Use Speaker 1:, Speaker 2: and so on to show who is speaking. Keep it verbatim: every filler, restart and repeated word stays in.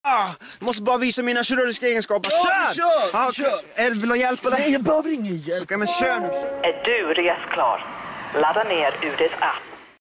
Speaker 1: Ah, måste bara visa mina kirurgiska egenskaper.
Speaker 2: Ja,
Speaker 1: kör!
Speaker 2: kör,
Speaker 1: Ah,
Speaker 2: kör!
Speaker 1: Är, vill du hjälpa dig?
Speaker 2: Nej, jag behöver ingen hjälp.
Speaker 1: Okej, men kör nu.
Speaker 3: Är du resklar? Ladda ner U D:s app.